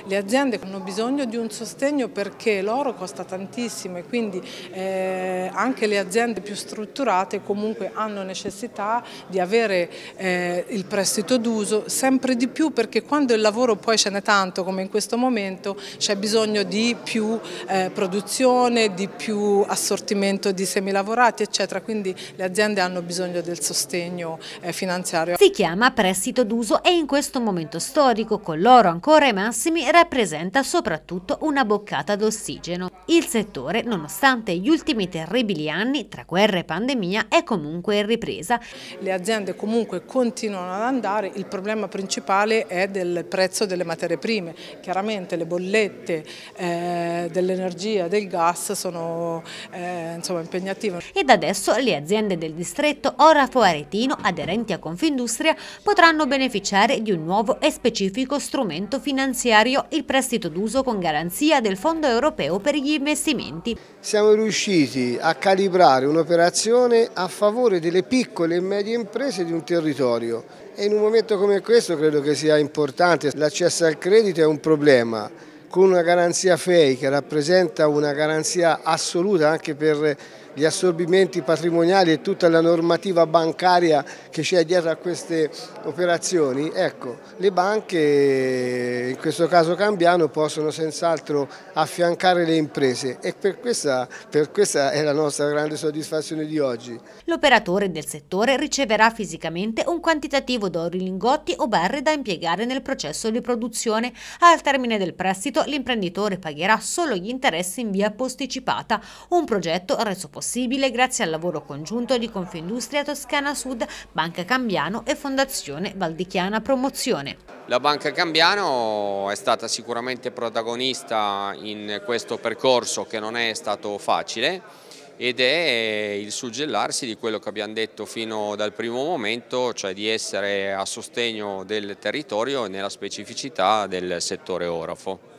Le aziende hanno bisogno di un sostegno perché l'oro costa tantissimo e quindi anche le aziende più strutturate comunque hanno necessità di avere il prestito d'uso sempre di più, perché quando il lavoro poi ce n'è tanto come in questo momento c'è bisogno di più produzione, di più assortimento di semilavorati eccetera, quindi le aziende hanno bisogno del sostegno finanziario. Si chiama prestito d'uso e in questo momento storico, con l'oro ancora ai massimi, rappresenta soprattutto una boccata d'ossigeno. Il settore, nonostante gli ultimi terribili anni tra guerra e pandemia, è comunque in ripresa. Le aziende comunque continuano ad andare, il problema principale è del prezzo delle materie prime. Chiaramente le bollette dell'energia e del gas sono impegnative. Ed adesso le aziende del distretto Orafo-Aretino aderenti a Confindustria potranno beneficiare di un nuovo e specifico strumento finanziario, il prestito d'uso con garanzia del Fondo Europeo per gli investimenti. Siamo riusciti a calibrare un'operazione a favore delle piccole e medie imprese di un territorio e in un momento come questo credo che sia importante. L'accesso al credito è un problema, con una garanzia FEI che rappresenta una garanzia assoluta anche per gli assorbimenti patrimoniali e tutta la normativa bancaria che c'è dietro a queste operazioni. Ecco, le banche, in questo caso Cambiano, possono senz'altro affiancare le imprese e per questa è la nostra grande soddisfazione di oggi. L'operatore del settore riceverà fisicamente un quantitativo d'oro in lingotti o barre da impiegare nel processo di produzione. Al termine del prestito l'imprenditore pagherà solo gli interessi in via posticipata, un progetto reso possibile grazie al lavoro congiunto di Confindustria Toscana Sud, Banca Cambiano e Fondazione Valdichiana Promozione. La Banca Cambiano è stata sicuramente protagonista in questo percorso che non è stato facile ed è il suggellarsi di quello che abbiamo detto fino dal primo momento, cioè di essere a sostegno del territorio e nella specificità del settore orafo.